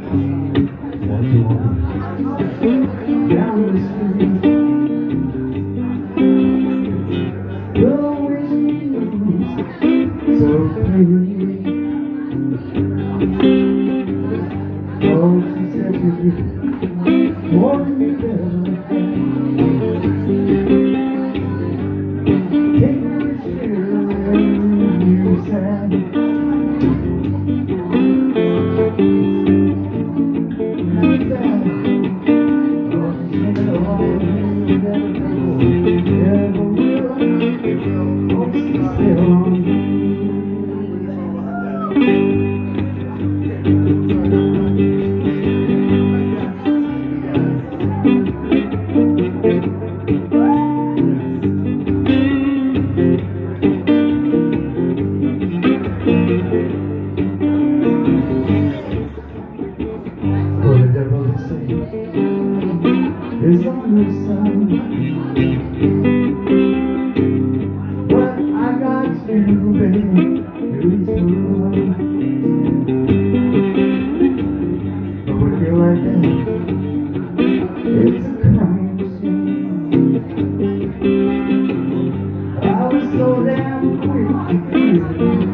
Down the street, the wind's so pretty. Oh, she said you want me better. Take me here when you sad. It's on the sun, but I got you, baby. It's true. But when you're like that, it's a crime scene. I was so damn quick to feel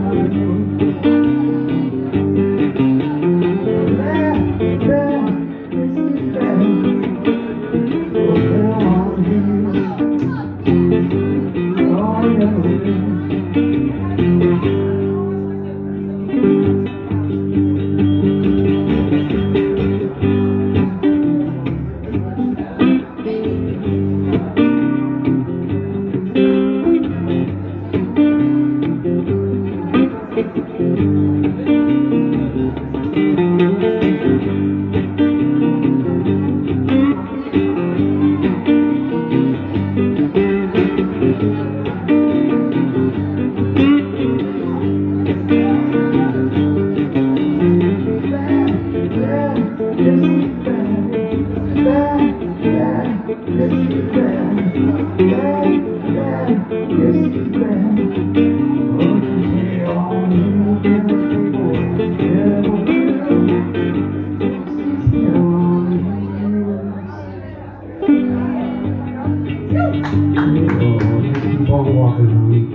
keep on walking on me.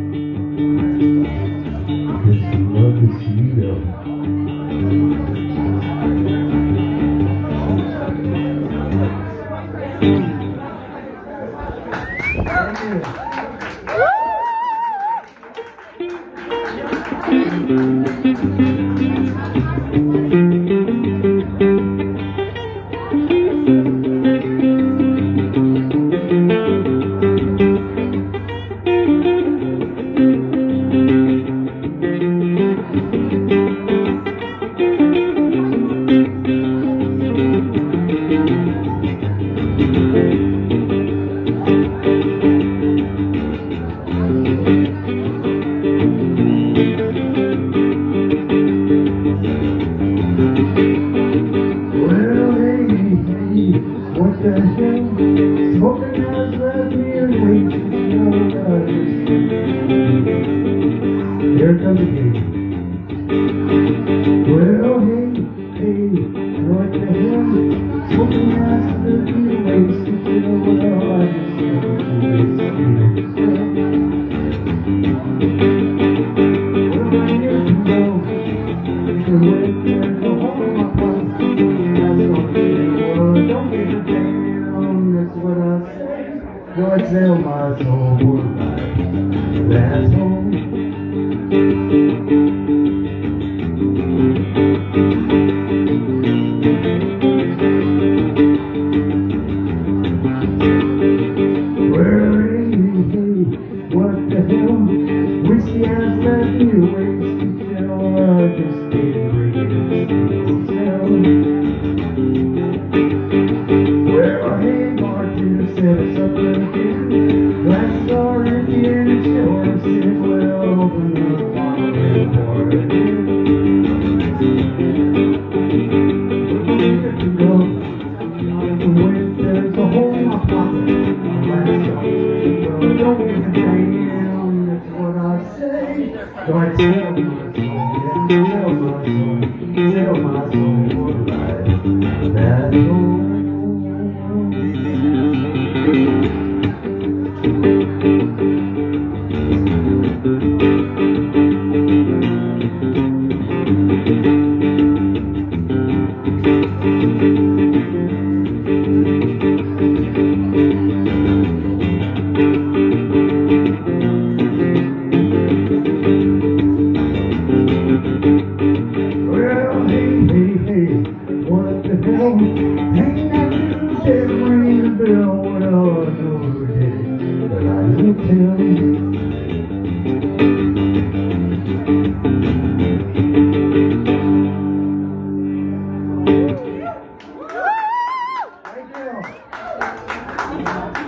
Because you love to see you. What the hell? Smoking has left me awake. Here comes the game. Well, hey, what the hell? Smoking has left me awake. Well, I just Lord, sell my soul for life. That's home. Well, hey, what the hell? Whiskey has left me wasted till I just didn't bring it still. Well, hey, bartender, set us up again. Glasses are empty and it's your sit. Well, open the bottle and pour it in. Here to go. When there's a hole in my pocket, I'm last off. Well, don't give a damn, that's what I say. So I tell my soul, yeah, tell my soul, That's all. Well, hey, what the hell? Ain't nothing said ring the bell. Well, I know it is, but I will tell you. Thank you.